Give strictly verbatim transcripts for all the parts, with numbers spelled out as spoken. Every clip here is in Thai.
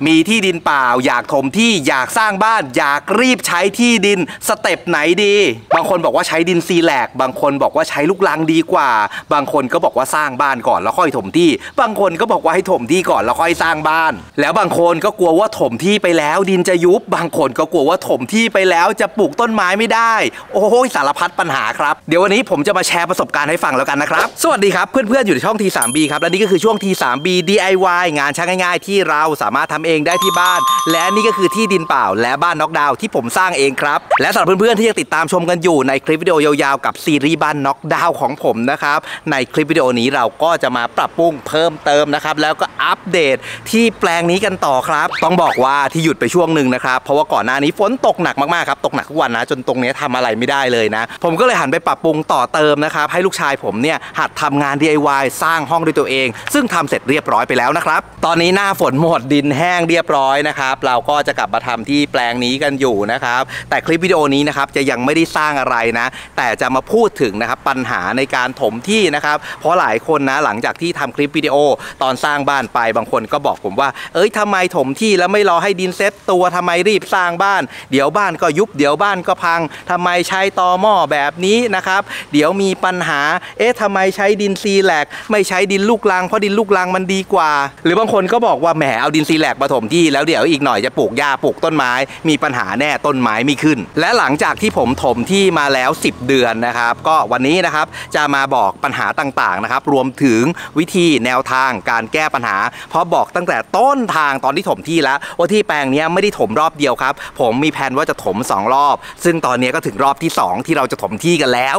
มีที่ดินเปล่าอยากถมที่อยากสร้างบ้านอยากรีบใช้ที่ดินสเต็ปไหนดีบางคนบอกว่าใช้ดินซีแลกบางคนบอกว่าใช้ลูกรังดีกว่าบางคนก็บอกว่าสร้างบ้านก่อนแล้วค่อยถมที่บางคนก็บอกว่าให้ถมที่ก่อนแล้วค่อยสร้างบ้านแล้วบางคนก็กลัวว่าถมที่ไปแล้วดินจะยุบบางคนก็กลัวว่าถมที่ไปแล้วจะปลูกต้นไม้ไม่ได้โอ้ยสารพัดปัญหาครับเดี๋ยววันนี้ผมจะมาแชร์ประสบการณ์ให้ฟังแล้วกันนะครับสวัสดีครับเพื่อนๆอยู่ในช่อง ที ทรี บี ครับและนี่ก็คือช่วง ที ทรี บี ดี ไอ วาย งานช่างง่ายๆที่เราสามารถทำเองได้ที่บ้านและนี่ก็คือที่ดินเปล่าและบ้านน็อกดาวน์ที่ผมสร้างเองครับและสำหรับเพื่อนๆที่ยังติดตามชมกันอยู่ในคลิปวิดีโอยาวๆกับซีรีส์บ้านน็อกดาวน์ของผมนะครับในคลิปวิดีโอนี้เราก็จะมาปรับปรุงเพิ่มเติมนะครับแล้วก็อัปเดตที่แปลงนี้กันต่อครับต้องบอกว่าที่หยุดไปช่วงหนึ่งนะครับเพราะว่าก่อนหน้านี้ฝนตกหนักมากๆครับตกหนักทุกวันนะจนตรงนี้ทำอะไรไม่ได้เลยนะผมก็เลยหันไปปรับปรุงต่อเติมนะครับให้ลูกชายผมเนี่ยหัดทำงาน ดี ไอ วาย สร้างห้องด้วยตัวเองซึ่งทำเสร็จเรียบร้อยไปแล้วนะครับตอนนี้หน้าฝนหมดดินแห้งเรียบร้อยนะครับเราก็จะกลับมาทำที่แปลงนี้กันอยู่นะครับแต่คลิปวิดีโอนี้นะครับจะยังไม่ได้สร้างอะไรนะแต่จะมาพูดถึงนะครับปัญหาในการถมที่นะครับเพราะหลายคนนะหลังจากที่ทำคลิปวิดีโอตอนสร้างบ้านไปบางคนก็บอกผมว่าเอ้ยทำไมถมที่แล้วไม่รอให้ดินเซ็ตตัวทำไมรีบสร้างบ้านเดี๋ยวบ้านก็ยุบเดี๋ยวบ้านก็พังทำไมใช้ตอหม้อแบบนี้นะครับเดี๋ยวมีปัญหาเอ๊ะทำไมใช้ดินซีแลกไม่ใช้ดินลูกรังเพราะดินลูกรังมันดีกว่าหรือบางคนก็บอกว่าแหมเอาดินซีแลกมาถมที่แล้วเดี๋ยวอีกหน่อยจะปลูกหญ้าปลูกต้นไม้มีปัญหาแน่ต้นไม้ไม่ขึ้นและหลังจากที่ผมถมที่มาแล้วสิบเดือนนะครับก็วันนี้นะครับจะมาบอกปัญหาต่างๆนะครับรวมถึงวิธีแนวทางการแก้ปัญหาเพราะบอกตั้งแต่ต้นทางตอนที่ถมที่แล้วว่าที่แปลงนี้ไม่ได้ถมรอบเดียวครับผมมีแผนว่าจะถมสองรอบซึ่งตอนนี้ก็ถึงรอบที่สองที่เราจะถมที่กันแล้ว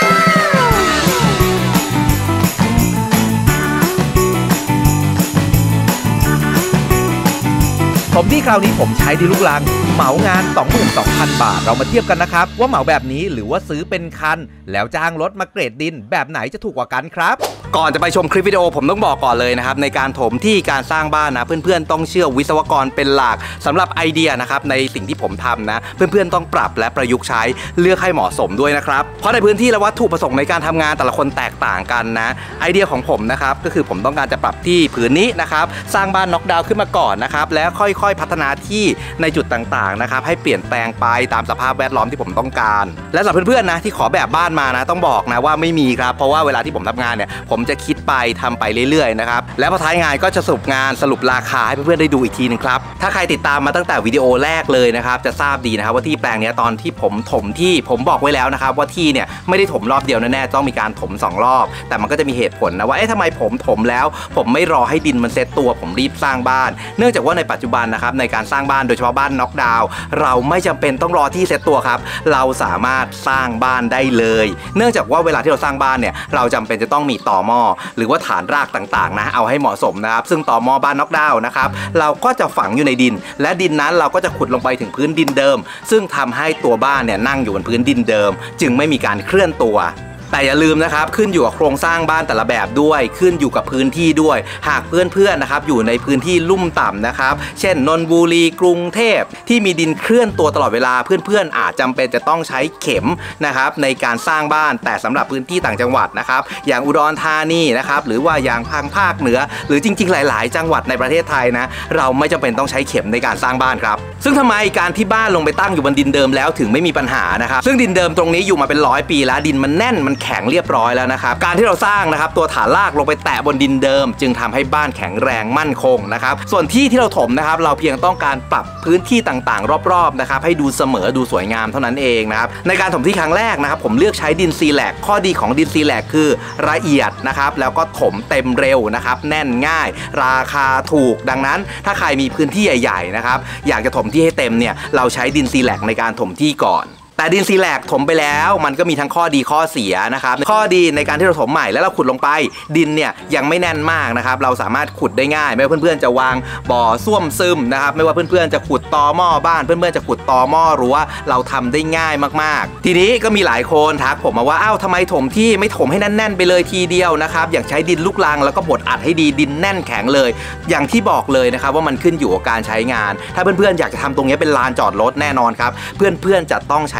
ผมที่คราวนี้ผมใช้ดินลูกรังเหมางาน สองหมื่นสองพัน บาทเรามาเทียบกันนะครับว่าเหมาแบบนี้หรือว่าซื้อเป็นคันแล้วจ้างรถมาเกรดดินแบบไหนจะถูกกว่ากันครับก่อนจะไปชมคลิปวิดีโอผมต้องบอกก่อนเลยนะครับในการถมที่การสร้างบ้านนะเพื่อนๆต้องเชื่อวิศวกรเป็นหลักสำหรับไอเดียนะครับในสิ่งที่ผมทำนะเพื่อนๆต้องปรับและประยุกต์ใช้เลือกให้เหมาะสมด้วยนะครับเพราะในพื้นที่และวัตถุประสงค์ในการทำงานแต่ละคนแตกต่างกันนะไอเดียของผมนะครับก็คือผมต้องการจะปรับที่ผืนนี้นะครับสร้างบ้านน็อกดาวน์ขึ้นมาก่อนนะครับแล้วค่อยๆพัฒนาที่ในจุดต่างๆนะครับให้เปลี่ยนแปลงไปตามสภาพแวดล้อมที่ผมต้องการและสำหรับเพื่อนๆนะที่ขอแบบบ้านมานะต้องบอกนะว่าไม่มีครับเพราะว่าเวลาที่ผมทำงานเนี่ยผมจะคิดไปทำไปเรื่อยๆนะครับแล้วพอท้ายงานก็จะสรุปงานสรุปราคาให้เพื่อนๆได้ดูอีกทีนึงครับถ้าใครติดตามมาตั้งแต่วิดีโอแรกเลยนะครับจะทราบดีนะครับว่าที่แปลงนี้ตอนที่ผมถมที่ผมบอกไว้แล้วนะครับว่าที่เนี่ยไม่ได้ถมรอบเดียวแน่ๆต้องมีการถมสองรอบแต่มันก็จะมีเหตุผลนะว่าเอ๊ะทำไมผมถมแล้วผมไม่รอให้ดินมันเซ็ตตัวผมรีบสร้างบ้านเนื่องจากว่าในปัจจุบันนะครับในการสร้างบ้านโดยเฉพาะบ้านน็อกดาวน์เราไม่จำเป็นต้องรอที่เซ็ตตัวครับเราสามารถสร้างบ้านได้เลยเนื่องจากว่าเวลาที่เราสร้างบ้านเนี่ยเราจำเป็นจะต้องมีต่อหม้อหรือว่าฐานรากต่างๆนะเอาให้เหมาะสมนะครับซึ่งต่อหม้อบ้านน็อกดาวน์นะครับเราก็จะฝังอยู่ในดินและดินนั้นเราก็จะขุดลงไปถึงพื้นดินเดิมซึ่งทำให้ตัวบ้านเนี่ยนั่งอยู่บนพื้นดินเดิมจึงไม่มีการเคลื่อนตัวแต่อย่าลืมนะครับขึ้นอยู่กับโครงสร้างบ้านแต่ละแบบด้วยขึ้นอยู่กับพื้นที่ด้วยหากเพื่อนๆนะครับอยู่ในพื้นที่ลุ่มต่ำนะครับเช่นนนทบุรีกรุงเทพที่มีดินเคลื่อนตัวตลอดเวลาเพื่อนๆอาจจำเป็นจะต้องใช้เข็มนะครับในการสร้างบ้านแต่สำหรับพื้นที่ต่างจังหวัดนะครับอย่างอุดรธานีนะครับหรือว่าอย่างทางภาคเหนือหรือจริงๆหลายๆจังหวัดในประเทศไทยนะเราไม่จำเป็นต้องใช้เข็มในการสร้างบ้านครับซึ่งทำไมการที่บ้านลงไปตั้งอยู่บนดินเดิมแล้วถึงไม่มีปัญหานะครับซึ่งดินเดิมตรงนี้อยู่มาเป็นร้อยปีแล้วดินมันแน่นมันแข็งเรียบร้อยแล้วนะครับการที่เราสร้างนะครับตัวฐานรากลงไปแตะบนดินเดิมจึงทำให้บ้านแข็งแรงมั่นคงนะครับส่วนที่ที่เราถมนะครับเราเพียงต้องการปรับพื้นที่ต่างๆรอบๆนะครับให้ดูเสมอดูสวยงามเท่านั้นเองนะครับในการถมที่ครั้งแรกนะครับผมเลือกใช้ดินซีแลกข้อดีของดินซีแลกคือละเอียดนะครับแล้วก็ถมเต็มเร็วนะครับแน่นง่ายราคาถูกดังนั้นถ้าใครมีพื้นที่ใหญ่ๆนะครับอยากจะถมที่ให้เต็มเนี่ยเราใช้ดินซีแลกในการถมที่ก่อนแต่ดินซีแลกถมไปแล้วมันก็มีทั้งข้อดีข้อเสียนะครับข้อดีในการที่เราถมใหม่แล้วเราขุดลงไปดินเนี่ยยังไม่แน่นมากนะครับเราสามารถขุดได้ง่ายไม่ว่าเพื่อนๆจะวางบ่อส้วมซึมนะครับไม่ว่าเพื่อนๆจะขุดตอหม้อบ้านเพื่อนๆจะขุดตอหม้อรั้วเราทำได้ง่ายมากๆทีนี้ก็มีหลายคนทักผมมาว่าอ้าวทำไมถมที่ไม่ถมให้แน่นๆไปเลยทีเดียวนะครับอย่างใช้ดินลูกรังแล้วก็บดอัดให้ดีดินแน่นแข็งเลยอย่างที่บอกเลยนะครับว่ามันขึ้นอยู่กับการใช้งานถ้าเพื่อนๆอยากจะทำตรงนี้เป็นลานจอดรถแน่นอนครับเพื่อนๆจะต้องใช้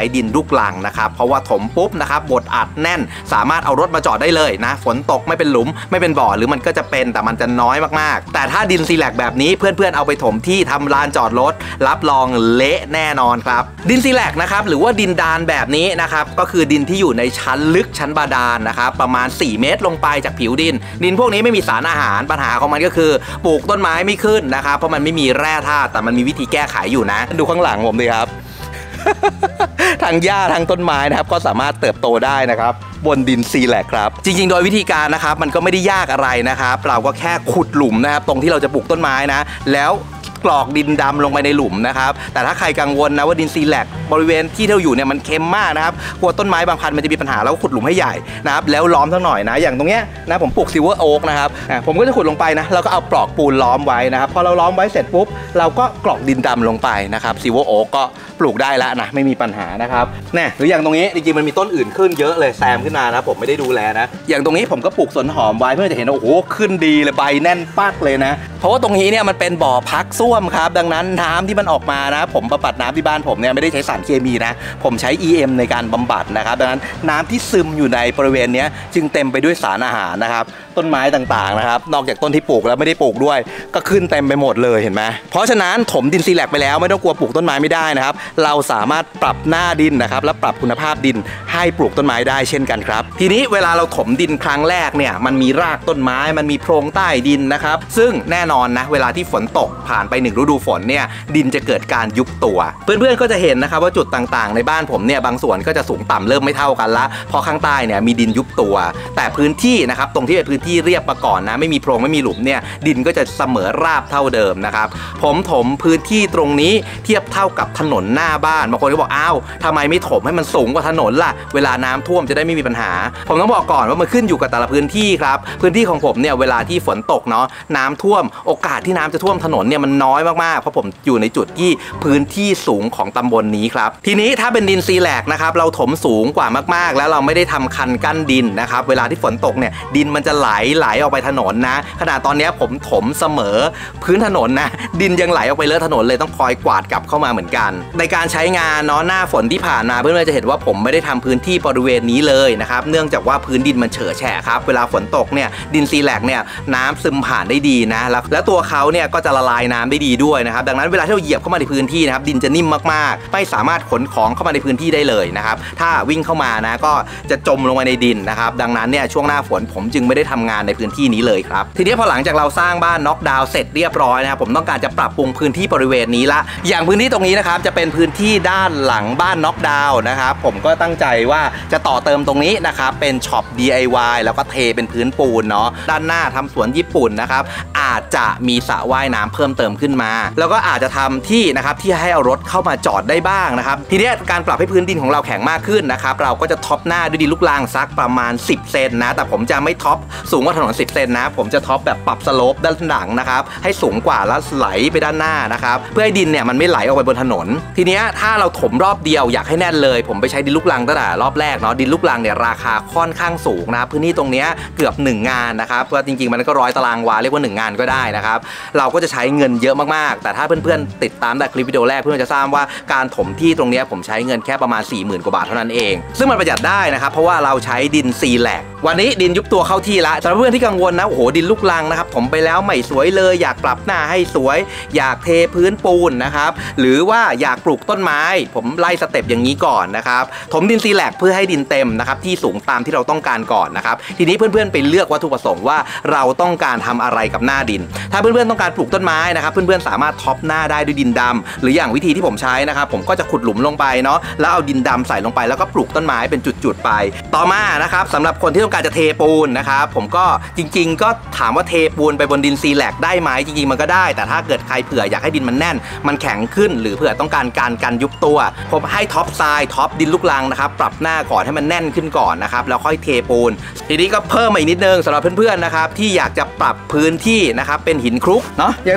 ดินลูกรังนะครับเพราะว่าถมปุ๊บนะครับบดอัดแน่นสามารถเอารถมาจอดได้เลยนะฝนตกไม่เป็นหลุมไม่เป็นบ่อหรือมันก็จะเป็นแต่มันจะน้อยมากๆแต่ถ้าดินซีแลกแบบนี้เพื่อนๆเอาไปถมที่ทำลานจอดรถรับรองเละแน่นอนครับดินซีแลกนะครับหรือว่าดินดานแบบนี้นะครับก็คือดินที่อยู่ในชั้นลึกชั้นบาดาลนะครับประมาณสี่เมตรลงไปจากผิวดินดินพวกนี้ไม่มีสารอาหารปัญหาของมันก็คือปลูกต้นไม้ไม่ขึ้นนะครับเพราะมันไม่มีแร่ธาตุแต่มันมีวิธีแก้ไขอยู่นะดูข้างหลังผมดิครับ ทั้งหญ้าทั้งต้นไม้นะครับก็สามารถเติบโตได้นะครับบนดินซีแลกครับจริงๆโดยวิธีการนะครับมันก็ไม่ได้ยากอะไรนะครับเราก็แค่ขุดหลุมนะครับตรงที่เราจะปลูกต้นไม้นะแล้วกรอกดินดำลงไปในหลุมนะครับแต่ถ้าใครกังวลนะว่าดินซีแลกบริเวณที่เราอยู่เนี่ยมันเค็มมากนะครับกลัวต้นไม้บางพันธุ์มันจะมีปัญหาแล้วขุดหลุมให้ใหญ่นะครับแล้วล้อมทั้งหน่อยนะอย่างตรงเนี้ยนะผมปลูกซิลเวอร์โอ๊กนะครับผมก็จะขุดลงไปนะแล้วก็เอาปลอกปูนล้อมไว้นะครับพอเราล้อมไว้เสร็จปุ๊บเราก็กรอกดินดำลงไปนะครับซิลเวอร์โอ๊กก็ปลูกได้แล้วนะไม่มีปัญหานะครับเนี่ยหรืออย่างตรงนี้จริงๆมันมีต้นอื่นขึ้นเยอะเลยแซมขึ้นมานะผมไม่ได้ดูแลนะอย่างตรงนี้ผมก็ปลูกสนหอมไว้เพื่อจะเห็นว่าโอ้โหขึ้นดีเลยใบแน่นปักเลยนะเพราะว่าตรงนี้เนี่ยมันเป็นบ่อพักส้วมครับดังนั้นน้ำที่มันออกมานะผมบำบัดน้ำที่บ้านผมเนี่ยไม่ได้ใช้สารเคมีนะผมใช้ อี เอ็ม ในการบำบัดนะครับดังนั้นน้ำที่ซึมอยู่ในบริเวณนี้จึงเต็มไปด้วยสารอาหารนะครับต้นไม้ต่างๆนะครับนอกจากต้นที่ปลูกแล้วไม่ได้ปลูกด้วยก็ขึ้นเต็มไปหมดเลยเห็นไหมเพราะฉะนั้นถมดินซีแลกไปแล้วไม่ต้องกลัวปลูกต้นไม้ไม่ได้นะครับเราสามารถปรับหน้าดินนะครับและปรับคุณภาพดินให้ปลูกต้นไม้ได้เช่นกันครับทีนี้เวลาเราถมดินครั้งแรกเนี่ยมันมีรากต้นไม้มันมีโพรงใต้ดินนะครับซึ่งแน่นอนนะเวลาที่ฝนตกผ่านไปหนึ่งฤดูฝนเนี่ยดินจะเกิดการยุบตัวเพื่อนๆก็จะเห็นนะครับว่าจุดต่างๆในบ้านผมเนี่ยบางส่วนก็จะสูงต่ำเริ่มไม่เท่ากันละเพราะข้างใต้เนี่ยมีดินยุบตัวแต่พื้นที่นะครับตรงที่เป็นพื้นที่เรียบมาก่อนนะไม่มีโพรงไม่มีหลุมเนี่ยดินก็จะเสมอราบเท่าเดิมนะครับผมถมพื้นที่ตรงนี้เทียบเท่ากับถนนหน้าบ้านบางคนก็บอกอ้าวทำไมไม่ถมให้มันสูงกว่าถนนล่ะเวลาน้ำท่วมจะได้ไม่มีปัญหาผมต้องบอกก่อนว่ามันขึ้นอยู่กับแต่ละพื้นที่ครับพื้นที่ของผมเนี่ยเวลาที่ฝนตกเนาะน้ำท่วมโอกาสที่น้ำจะท่วมถนนเนี่ยมันน้อยมากๆเพราะผมอยู่ในจุดที่พื้นที่สูงของตำบลนี้ครับทีนี้ถ้าเป็นดินซีแลกนะครับเราถมสูงกว่ามากๆแล้วเราไม่ได้ทำคันกั้นดินนะครับเวลาที่ฝนตกเนี่ยดินมันจะไหลไหลออกไปถนนนะขณะตอนนี้ผมถมเสมอพื้นถนนนะดินยังไหลออกไปเลอะถนนเลยต้องคอยกวาดกลับเข้ามาเหมือนกันในการใช้งานเนาะหน้าฝนที่ผ่านมาเพื่อนๆจะเห็นว่าผมไม่ได้ทำพื้นที่บริเวณนี้เลยนะครับเนื่องจากว่าพื้นดินมันเฉอะแฉะครับเวลาฝนตกเนี่ยดินซีแลกเนี่ยน้ำซึมผ่านได้ดีนะแล้วแล้วตัวเขาเนี่ยก็จะละลายน้ำได้ดีด้วยนะครับดังนั้นเวลาที่เราเหยียบเข้ามาในพื้นที่นะครับดินจะนิ่มมากๆไม่สามารถขนของเข้ามาในพื้นที่ได้เลยนะครับถ้าวิ่งเข้ามานะก็จะจมลงไปในดินนะครับดังนั้นเนี่ยช่วงหน้าฝนผมจึงไม่ได้ทำงานในพื้นที่นี้เลยครับทีนี้พอหลังจากเราสร้างบ้านน็อกดาวน์เสร็จเรียบร้อยนะครับผมต้องการจะปรับปรุงพื้นที่บริเวณนี้ละอย่างพื้นที่ตรงนี้นะครับจะเป็นพื้นที่ด้านหลังบ้านน็อกดาวน์นะครับผมก็ตั้งใจว่าจะต่อเติมตรงนี้นะครับเป็นช็อป ดี ไอ วาย แล้วก็เทเป็นพื้นปูนเนาะด้านหน้าทำสวนญี่ปุ่นนะครับอาจจะมีสระว่ายน้ำเพิ่มเติมขึ้นมาแล้วก็อาจจะทำที่นะครับที่ให้เอารถเข้ามาจอดได้บ้างนะครับทีนี้การปรับให้พื้นดินของเราแข็งมากขึ้นนะครับเราก็จะท็อปหน้าด้วยดินลูกรังซักประมาณสิบเซนนะแต่ผมจะไม่ท็อปสูงกว่าถนนสิบเซนนะผมจะท็อปแบบปรับสโลปด้านหลังนะครับให้สูงกว่าแล้วไหลไปด้านหน้านะครับเพื่อให้ดินเนี่ยมันไม่ไหลออกไปบนถนนทีนี้ถ้าเราถมรอบเดียวอยากให้แน่นเลยผมไปใช้ดินลูกรังตั้งแต่รอบแรกเนาะดินลูกรังเนี่ยราคาค่อนข้างสูงนะพื้นที่ตรงนี้เกือบหนึ่งงานนะครับเพราะจริงๆมันก็ร้อยตารางวาเรียกว่าหนึ่งงานก็ได้นะครับเราก็จะใช้เงินเยอะมากๆแต่ถ้าเพื่อนๆติดตามแต่คลิปวิดีโอแรกเพื่อนจะทราบว่าการถมที่ตรงนี้ผมใช้เงินแค่ประมาณ สี่หมื่น กว่าบาทเท่านั้นเองซึ่งมันประหยัดได้นะครับเพราะว่าเราใช้ดินซีแลกวันนี้ดินยุบตัวเข้าที่ละสำหรับเพื่อนที่กังวลนะโอ้โหดินลูกรังนะครับผมไปแล้วไม่สวยเลยอยากปรับหน้าให้สวยอยากเทพื้นปูนนะครับหรือว่าอยากปลูกต้นไม้ผมไล่สเต็ปอย่างนี้ก่อนนะครับถมดินซีแลกเพื่อให้ดินเต็มนะครับที่สูงตามที่เราต้องการก่อนนะครับทีนี้เพื่อนๆไปเลือกวัตถุประสงค์ว่าเราต้องการทำอะไรกับหน้าดินถ้าเพื่อนๆต้องการปลูกต้นไม้นะครับเพื่อนๆสามารถท็อปหน้าได้ด้วยดินดำหรืออย่างวิธีที่ผมใช้นะครับผมก็จะขุดหลุมลงไปเนาะแล้วเอาดินดำใส่ลงไปแล้วก็ปลูกต้นไม้เป็นจุดๆไปต่อมานะครับสำหรับคนที่ต้องการจะเทปูนนะครับผมก็จริงๆก็ถามว่าเทปูนไปบนดินซีแลกได้ไหมจริงๆมันก็ได้แต่ถ้าเกิดใครเผื่ออยากให้ดินมันแน่นมันแข็งขึ้นหรือเผื่อต้องการการกันยุบตัวผมให้ท็อปทรายท็อปดินลูกรังนะครับปรับหน้าก่อนให้มันแน่นขึ้นก่อนนะครับแล้วค่อยเทปูนทีนี้ก็เพิ่มมาอีกนิดนึงสำหรับเพื่อนๆนะครับที่อยากจะปรับพื้นที่นะครับเป็นหินคลุกเนาะอย่างตรงอย่างตรง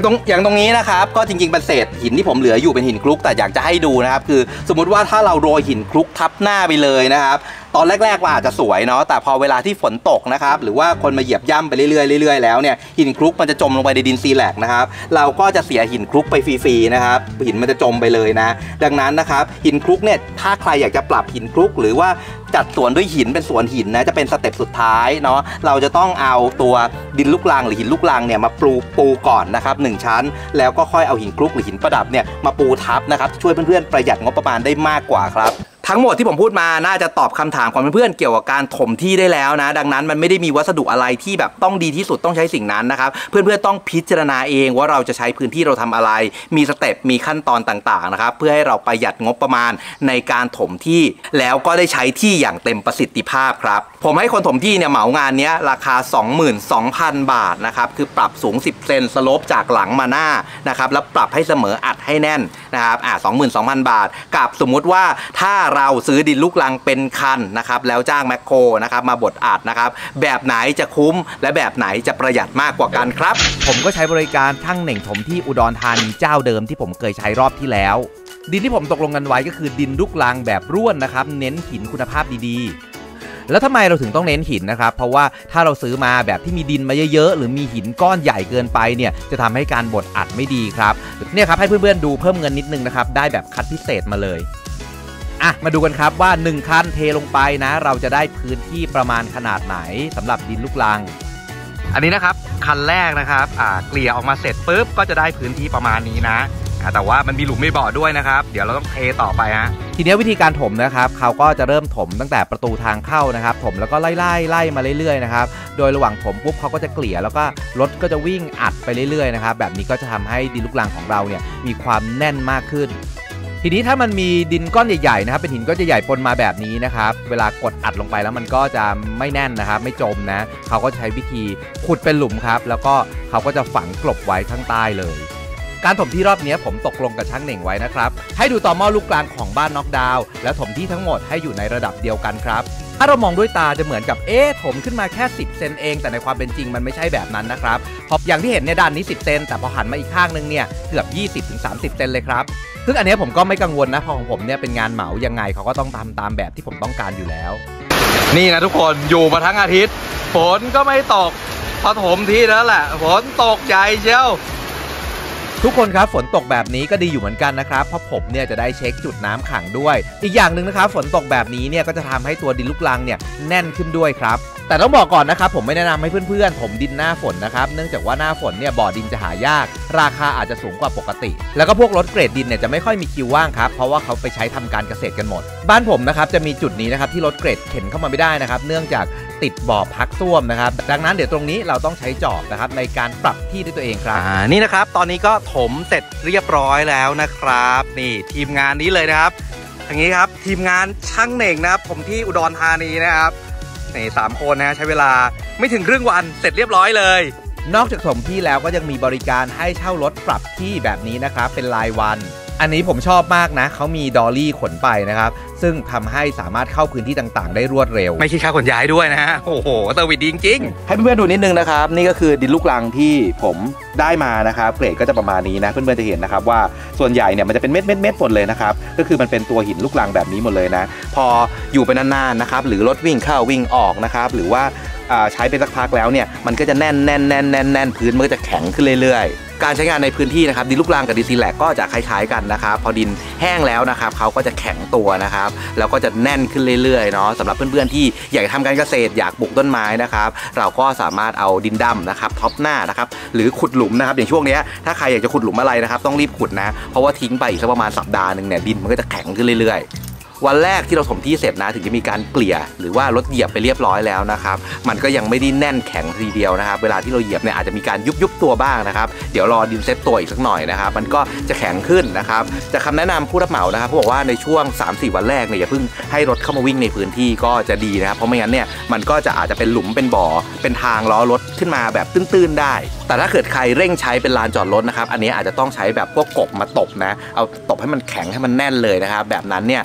รงนี้นะครับก็จริงๆเป็นเศษหินที่ผมเหลืออยู่เป็นหินคลุกแต่อยากจะให้ดูนะครับคือสมมุติว่าถ้าเราโรยหินคลุกทับหน้าไปเลยนะครับตอนแรกๆว่าอาจจะสวยเนาะแต่พอเวลาที่ฝนตกนะครับหรือว่าคนมาเหยียบย่ำไปเรื่อยๆเรื่อยๆแล้วเนี่ยหินคลุกมันจะจมลงไปในดินซีแลกนะครับเราก็จะเสียหินคลุกไปฟรีๆนะครับหินมันจะจมไปเลยนะดังนั้นนะครับหินคลุกเนี่ยถ้าใครอยากจะปรับหินคลุกหรือว่าจัดสวนด้วยหินเป็นสวนหินนะจะเป็นสเต็ปสุดท้ายเนาะเราจะต้องเอาตัวดินลูกรังหรือหินลูกรังเนี่ยมาปูปูก่อนนะครับหนึ่งชั้นแล้วก็ค่อยเอาหินคลุกหรือหินประดับเนี่ยมาปูทับนะครับช่วยเพื่อนๆประหยัดงบประมาณได้มากกว่าครับทั้งหมดที่ผมพูดมาน่าจะตอบคำถามของเพื่อนๆเกี่ยวกับการถมที่ได้แล้วนะดังนั้นมันไม่ได้มีวัสดุอะไรที่แบบต้องดีที่สุดต้องใช้สิ่งนั้นนะครับเพื่อนๆต้องพิจารณาเองว่าเราจะใช้พื้นที่เราทำอะไรมีสเต็ปมีขั้นตอนต่างๆนะครับเพื่อให้เราประหยัดงบประมาณในการถมที่แล้วก็ได้ใช้ที่อย่างเต็มประสิทธิภาพครับผมให้คนถมที่เนี่ยเหมางานนี้ราคา สองหมื่นสองพัน บาทนะครับคือปรับสูงสิบเซนสโลปจากหลังมาหน้านะครับแล้วปรับให้เสมออัดให้แน่นนะครับอ่า สองหมื่นสองพัน บาทกับสมมุติว่าถ้าเราซื้อดินลูกรังเป็นคันนะครับแล้วจ้างแมคโครนะครับมาบดอัดนะครับแบบไหนจะคุ้มและแบบไหนจะประหยัดมากกว่ากันครับผมก็ใช้บริการช่างเหน่งถมที่อุดรธานีเจ้าเดิมที่ผมเคยใช้รอบที่แล้วดินที่ผมตกลงกันไว้ก็คือดินลูกรังแบบร่วนนะครับเน้นหินคุณภาพดีๆแล้วทำไมเราถึงต้องเน้นหินนะครับเพราะว่าถ้าเราซื้อมาแบบที่มีดินมาเยอะๆหรือมีหินก้อนใหญ่เกินไปเนี่ยจะทำให้การบดอัดไม่ดีครับเนี่ยครับให้เพื่อนๆดูเพิ่มเงินนิดนึงนะครับได้แบบคัดพิเศษมาเลยอ่ะมาดูกันครับว่าหนึ่งคันเทลงไปนะเราจะได้พื้นที่ประมาณขนาดไหนสำหรับดินลูกรังอันนี้นะครับคันแรกนะครับอ่าเกลี่ยออกมาเสร็จปุ๊บก็จะได้พื้นที่ประมาณนี้นะแต่ว่ามันมีหลุมไม่บ่อด้วยนะครับเดี๋ยวเราต้องเทต่อไปฮะทีนี้วิธีการถมนะครับเขาก็จะเริ่มถมตั้งแต่ประตูทางเข้านะครับถมแล้วก็ไล่ไล่ไล่มาเรื่อยๆนะครับโดยระหว่างถมปุ๊บเขาก็จะเกลี่ยแล้วก็รถก็จะวิ่งอัดไปเรื่อยๆนะครับแบบนี้ก็จะทำให้ดินลูกรังของเราเนี่ยมีความแน่นมากขึ้นทีนี้ถ้ามันมีดินก้อนใหญ่ๆนะครับเป็นหินก้อนใหญ่ๆปนมาแบบนี้นะครับเวลากดอัดลงไปแล้วมันก็จะไม่แน่นนะครับไม่จมนะเขาก็ใช้วิธีขุดเป็นหลุมครับแล้วก็เขาก็จะฝังกลบไว้ข้างใต้เลยการถมที่รอบนี้ผมตกลงกับช่างเหน่งไว้นะครับให้ดูต่อหม้อลูกกลางของบ้านน็อกดาวน์แล้วถมที่ทั้งหมดให้อยู่ในระดับเดียวกันครับถ้าเรามองด้วยตาจะเหมือนกับเอ๊ะถมขึ้นมาแค่สิบเซนเองแต่ในความเป็นจริงมันไม่ใช่แบบนั้นนะครับเพราะอย่างที่เห็นในด้านนี้สิบเซนแต่พอหันมาอีกข้างนึงเนี่ยเกือบ ยี่สิบถึงสามสิบ เซนเลยครับซึ่งอันนี้ผมก็ไม่กังวลนะเพราะของผมเนี่ยเป็นงานเหมายังไงเขาก็ต้องทำตามแบบที่ผมต้องการอยู่แล้วนี่นะทุกคนอยู่มาทั้งอาทิตย์ฝนก็ไม่ตกพอถมที่แล้วแหละฝนตกใจเชียวทุกคนครับฝนตกแบบนี้ก็ดีอยู่เหมือนกันนะครับเพราะผมเนี่ยจะได้เช็คจุดน้ำขังด้วยอีกอย่างหนึ่งนะครับฝนตกแบบนี้เนี่ยก็จะทำให้ตัวดินลูกรังเนี่ยแน่นขึ้นด้วยครับแต่ต้องบอกก่อนนะครับผมไม่แนะนำให้เพื่อนๆถมดินหน้าฝนนะครับเนื่องจากว่าหน้าฝนเนี่ยบ่อดินจะหายากราคาอาจจะสูงกว่าปกติแล้วก็พวกรถเกรดดินเนี่ยจะไม่ค่อยมีคิวว่างครับเพราะว่าเขาไปใช้ทำการเกษตรกันหมดบ้านผมนะครับจะมีจุดนี้นะครับที่รถเกรดเข็นเข้ามาไม่ได้นะครับเนื่องจากติดบ่อพักส้วมนะครับดังนั้นเดี๋ยวตรงนี้เราต้องใช้จอบนะครับในการปรับที่ด้วยตัวเองครับอ่านี่นะครับตอนนี้ก็ถมเสร็จเรียบร้อยแล้วนะครับนี่ทีมงานนี้เลยนะครับอย่างนี้ครับทีมงานช่างเหน่งนะครับผมที่อุดรธานีนะครับนี่สามคนนะใช้เวลาไม่ถึงครึ่งวันเสร็จเรียบร้อยเลยนอกจากถมที่แล้วก็ยังมีบริการให้เช่ารถปรับที่แบบนี้นะครับเป็นรายวันอันนี้ผมชอบมากนะเขามีดอลลี่ขนไปนะครับซึ่งทำให้สามารถเข้าพื้นที่ต่างๆได้รวดเร็วไม่ใช่ค่าขนย้ายด้วยนะฮะโอ้โหเซอร์วิสดีจริงๆให้เพื่อนๆดูนิดนึงนะครับนี่ก็คือดินลูกรังที่ผมได้มานะครับเกรดก็จะประมาณนี้นะเพื่อนๆจะเห็นนะครับว่าส่วนใหญ่เนี่ยมันจะเป็นเม็ดเม็ดเม็ดหมดเลยนะครับก็คือมันเป็นตัวหินลูกรังแบบนี้หมดเลยนะพออยู่ไปนานๆนะครับหรือรถวิ่งเข้าวิ่งออกนะครับหรือว่าใช้ไปสักพักแล้วเนี่ยมันก็จะแน่นแน่นแน่นแน่นแน่นพื้นมันก็จะแข็งขึ้นเรื่อยๆการใช้งานในพื้นที่นะครับดินลูกรังกับดินซีแลกก็จะคล้ายๆกันนะครับพอดินแห้งแล้วนะครับเขาก็จะแข็งตัวนะครับแล้วก็จะแน่นขึ้นเรื่อยๆเนาะสำหรับเพื่อนๆที่อยากทำการเกษตรอยากปลูกต้นไม้นะครับเราก็สามารถเอาดินดำนะครับท็อปหน้านะครับหรือขุดหลุมนะครับอย่างช่วงนี้ถ้าใครอยากจะขุดหลุมอะไรนะครับต้องรีบขุดนะเพราะว่าทิ้งไปอีกสักประมาณสัปดาห์หนึ่งเนี่ยดินมันก็จะแข็งขึ้นเรื่อยๆวันแรกที่เราถมที่เสร็จนะถึงจะมีการเกลี่ยหรือว่ารถเหยียบไปเรียบร้อยแล้วนะครับมันก็ยังไม่ได้แน่นแข็งทีเดียวนะครับเวลาที่เราเหยียบเนี่ยอาจจะมีการยุบยุบตัวบ้างนะครับเดี๋ยวรอดินเซตตัวอีกสักหน่อยนะครับมันก็จะแข็งขึ้นนะครับจะคำแนะนำผู้รับเหมานะครับเขาบอกว่าในช่วง สามสี่ วันแรกเนี่ยอย่าเพิ่งให้รถเข้ามาวิ่งในพื้นที่ก็จะดีนะครับเพราะไม่งั้นเนี่ยมันก็จะอาจจะเป็นหลุมเป็นบ่อเป็นทางล้อรถขึ้นมาแบบตื้นๆได้แต่ถ้าเกิดใครเร่งใช้เป็นลานจอดรถนะครับอันนี้อาจจะต้องใช้แบบพวกกบมาตบนะเอาตบให้มันแข็งให้มันแน่นเลยนะครับแบบนั้นเนี่ยมัน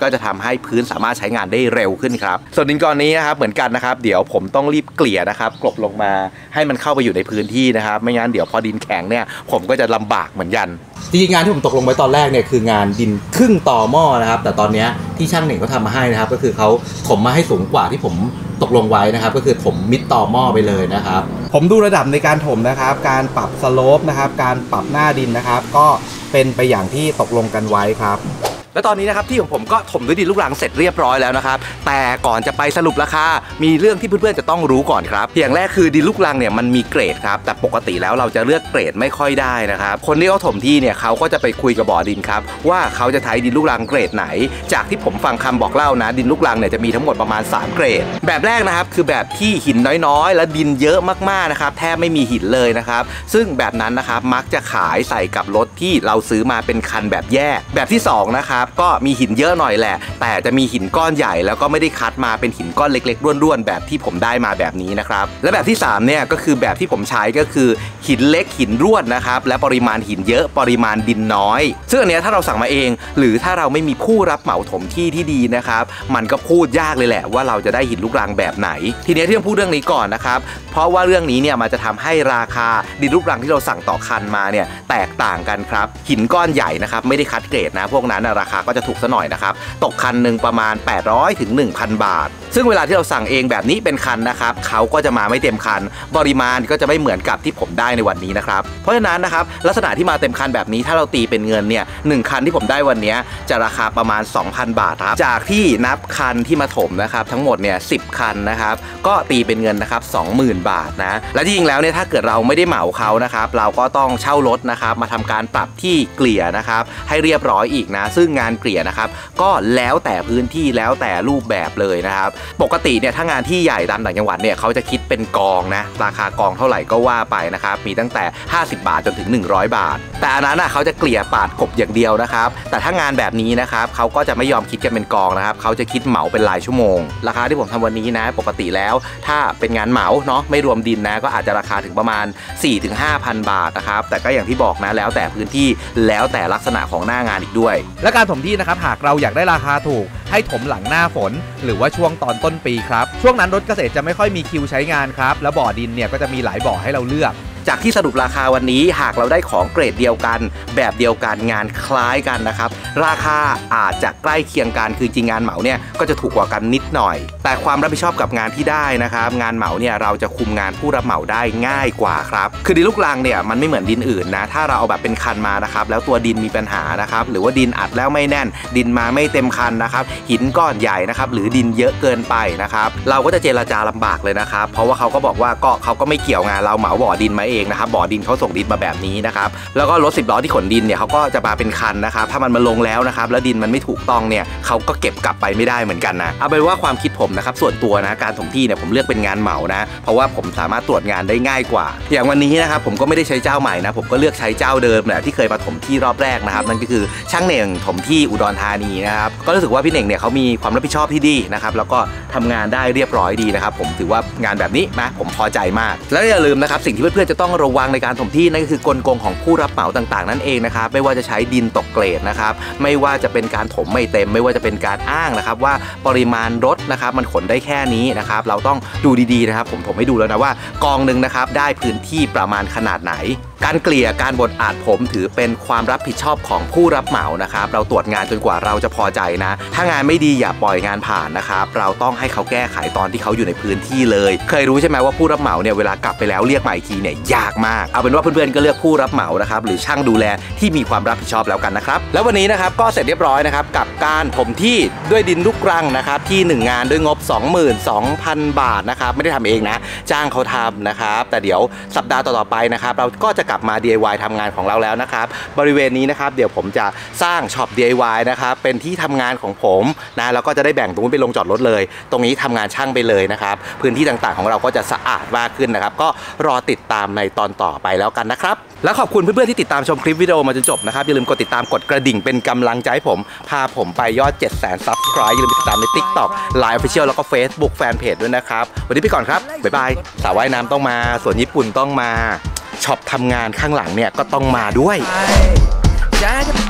ก็จะทำให้พื้นสามารถใช้งานได้เร็วขึ้นครับส่วนดินก้อนนี้นะครับเหมือนกันนะครับเดี๋ยวผมต้องรีบเกลี่ยนะครับกลบลงมาให้มันเข้าไปอยู่ในพื้นที่นะครับไม่งั้นเดี๋ยวพอดินแข็งเนี่ยผมก็จะลำบากเหมือนกันจริงๆงานที่ผมตกลงไว้ตอนแรกเนี่ยคืองานดินครึ่งต่อหม้อนะครับแต่ตอนนี้ที่ช่างเหน่งเขาทำมาให้นะครับก็คือเขาถมมาให้สูงกว่าที่ผมตกลงไว้นะครับก็คือถมมิดต่อหม้อไปเลยนะครับผมดูระดับในการถมนะครับการปรับสโลปนะครับการปรับหน้าดินนะครับก็เป็นไปอย่างที่ตกลงกันไว้ครับและตอนนี้นะครับที่ของผมก็ถมด้วยดินลูกรังเสร็จเรียบร้อยแล้วนะครับแต่ก่อนจะไปสรุปราคามีเรื่องที่เพื่อนๆจะต้องรู้ก่อนครับอย่างแรกคือดินลูกรังเนี่ยมันมีเกรดครับแต่ปกติแล้วเราจะเลือกเกรดไม่ค่อยได้นะครับคนที่เขาถมที่เนี่ยเขาก็จะไปคุยกับบ่อดินครับว่าเขาจะใช้ดินลูกรังเกรดไหนจากที่ผมฟังคำบอกเล่านะดินลูกรังเนี่ยจะมีทั้งหมดประมาณสามเกรดแบบแรกนะครับคือแบบที่หินน้อยๆและดินเยอะมากๆนะครับแทบไม่มีหินเลยนะครับซึ่งแบบนั้นนะครับมักจะขายใส่กับรถที่เราซื้อมาเป็นคันแบบแยกแบบที่สองนะครับก็มีหินเยอะหน่อยแหละแต่จะมีหินก้อนใหญ่แล้วก็ไม่ได้คัดมาเป็นหินก้อนเล็กๆร่วนๆแบบที่ผมได้มาแบบนี้นะครับและแบบที่สามเนี่ยก็คือแบบที่ผมใช้ก็คือหินเล็กหินร่วนนะครับและปริมาณหินเยอะปริมาณดินน้อยซึ่งอันนี้ถ้าเราสั่งมาเองหรือถ้าเราไม่มีผู้รับเหมาถมที่ที่ดีนะครับมันก็พูดยากเลยแหละว่าเราจะได้หินลูกรังแบบไหนทีนี้ที่ต้องพูดเรื่องนี้ก่อนนะครับเพราะว่าเรื่องนี้เนี่ยมันจะทำให้ราคาดินลูกรังที่เราสั่งต่อคันมาเนี่ยแตกต่างกันครับหินก้อนใหญ่นะครับไม่ได้คัดเกรดนะพวกนั้นราคาก็จะถูกซะหน่อยนะครับตกคันหนึ่งประมาณแปดร้อยถึง หนึ่งพัน บาทซึ่งเวลาที่เราสั่งเองแบบนี้เป็นคันนะครับเขาก็จะมาไม่เต็มคันปริมาณก็จะไม่เหมือนกับที่ผมได้ในวันนี้นะครับเพราะฉะนั้นนะครับลักษณะที่มาเต็มคันแบบนี้ถ้าเราตีเป็นเงินเนี่ยหนึ่งคันที่ผมได้วันนี้จะราคาประมาณ สองพัน บาทครับจากที่นับคันที่มาถมนะครับทั้งหมดเนี่ยสิบคันนะครับก็ตีเป็นเงินนะครับ สองหมื่น บาทนะและจริงๆแล้วเนี่ยถ้าเกิดเราไม่ได้เหมาเขานะครับเราก็ต้องเช่ารถนะครับมาทำการปรับที่เกลี่ยนะครับให้เรียบร้อยอีกนะซึ่งงานเกลี่ยนะครับก็แล้วแต่พื้นที่แล้วแต่รูปแบบเลยนะครับปกติเนี่ยถ้างานที่ใหญ่ตามต่างจังหวัดเนี่ยเขาจะคิดเป็นกองนะราคากองเท่าไหร่ก็ว่าไปนะครับมีตั้งแต่ห้าสิบบาทจนถึงหนึ่งร้อยบาทแต่อันนั้นอ่ะเขาจะเกลี่ยปาดกบอย่างเดียวนะครับแต่ถ้างานแบบนี้นะครับเขาก็จะไม่ยอมคิดกันเป็นกองนะครับเขาจะคิดเหมาเป็นรายชั่วโมงราคาที่ผมทำวันนี้นะปกติแล้วถ้าเป็นงานเหมาเนาะไม่รวมดินนะก็อาจจะราคาถึงประมาณ สี่ถึงห้าพัน บาทนะครับแต่ก็อย่างที่บอกนะแล้วแต่พื้นที่แล้วแต่ลักษณะของหน้างานอีกด้วยและการถมที่นะครับหากเราอยากได้ราคาถูกให้ถมหลังหน้าฝนหรือว่าช่วงตอนต้นปีครับช่วงนั้นรถเกษตรจะไม่ค่อยมีคิวใช้งานครับแล้วบ่อดินเนี่ยก็จะมีหลายบ่อให้เราเลือกจากที่สรุปราคาวันนี้หากเราได้ของเกรดเดียวกันแบบเดียวกันงานคล้ายกันนะครับราคาอาจจะใกล้เคียงกันคือจริงงานเหมาเนี่ยก็จะถูกกว่ากันนิดหน่อยแต่ความรับผิดชอบกับงานที่ได้นะครับงานเหมาเนี่ยเราจะคุมงานผู้รับเหมาได้ง่ายกว่าครับคือดินลูกรังเนี่ยมันไม่เหมือนดินอื่นนะถ้าเราเอาแบบเป็นคันมานะครับแล้วตัวดินมีปัญหานะครับหรือว่าดินอัดแล้วไม่แน่นดินมาไม่เต็มคันนะครับหินก้อนใหญ่นะครับหรือดินเยอะเกินไปนะครับเราก็จะเจรจาลำบากเลยนะครับเพราะว่าเขาก็บอกว่าก็เขาก็ไม่เกี่ยวงานเราเหมาบ่อดินมาเองนะครับบ่อดินเขาส่งดินมาแบบนี้นะครับแล้วก็รถสิบล้อที่ขนดินเนี่ยเขาก็จะมาเป็นคันนะครับถ้ามันมาลงแล้วนะครับแล้วดินมันไม่ถูกต้องเนี่ยเขาก็เก็บกลับไปไม่ได้เหมือนกันนะเอาเป็นว่าความคิดผมนะครับส่วนตัวนะการถมที่เนี่ยผมเลือกเป็นงานเหมานะเพราะว่าผมสามารถตรวจงานได้ง่ายกว่าอย่างวันนี้นะครับผมก็ไม่ได้ใช้เจ้าใหม่นะผมก็เลือกใช้เจ้าเดิมแหละที่เคยมาถมที่รอบแรกนะครับนั่นก็คือช่างเหน่งถมที่อุดรธานีนะครับก็รู้สึกว่าพี่เหน่งเนี่ยเขามีความรับผิดชอบที่ดีนะครับแล้วก็ทำงานได้เรียบร้อยดีนะครับผมถือว่างานแบบนี้นะผมพอใจมากแล้วอย่าลืมนะครับสิ่งที่เพื่อนๆจะต้องระวังในการถมที่นั่นก็คือกลโกงของผู้รับเหมาต่างๆนั่นเองนะครับไม่ว่าจะใช้ดินตกเกรดนะครับไม่ว่าจะเป็นการถมไม่เต็มไม่ว่าจะเป็นการอ้างนะครับว่าปริมาณรถนะครับมันขนได้แค่นี้นะครับเราต้องดูดีๆนะครับผมถมให้ดูแล้วนะว่ากองหนึ่งนะครับได้พื้นที่ประมาณขนาดไหนการเกลี่ยการบดอาดผมถือเป็นความรับผิดชอบของผู้รับเหมานะครับเราตรวจงานจนกว่าเราจะพอใจนะถ้างานไม่ดีอย่าปล่อยงานผ่านนะครับเราต้องให้เขาแก้ไขตอนที่เขาอยู่ในพื้นที่เลยเคยรู้ใช่ไหมว่าผู้รับเหมาเนี่ยเวลากลับไปแล้วเรียกมาอีกทีเนี่ยยากมากเอาเป็นว่าเพื่อนๆก็เลือกผู้รับเหมานะครับหรือช่างดูแลที่มีความรับผิดชอบแล้วกันนะครับแล้ววันนี้นะครับก็เสร็จเรียบร้อยนะครับกับการถมที่ด้วยดินลูกรังนะครับที่หนึ่งงานด้วยงบ สองหมื่นสองพัน บาทนะครับไม่ได้ทำเองนะจ้างเขาทำนะครับแต่เดี๋ยวสัปดาห์ต่อๆไปนะครับเราก็จะกลับมา ดี ไอ วาย ทำงานของเราแล้วนะครับบริเวณนี้นะครับเดี๋ยวผมจะสร้างช็อป ดี ไอ วาย นะครับเป็นที่ทำงานของผมนะแล้วก็จะได้แบ่งตรงนี้ไปลงจอดรถเลยตรงนี้ทำงานช่างไปเลยนะครับพื้นที่ต่างๆของเราก็จะสะอาดมากขึ้นนะครับก็รอติดตามในตอนต่อไปแล้วกันนะครับและขอบคุณเพื่อนๆที่ติดตามชมคลิปวิดีโอมาจนจบนะครับอย่าลืมกดติดตามกดกระดิ่งเป็นกำลังใจให้ผมพาผมไปยอด เจ็ดแสน ซับสไครบ์ อย่าลืมติดตามใน ติ๊กต็อก ไลน์ Official แล้วก็ Facebook Fanpage ด้วยนะครับวันนี้ไปก่อนครับบ๊ายบายสระว่ายน้ำต้องมาสวนญี่ปุ่นต้องมาช็อปทำงานข้างหลังเนี่ยก็ต้องมาด้วย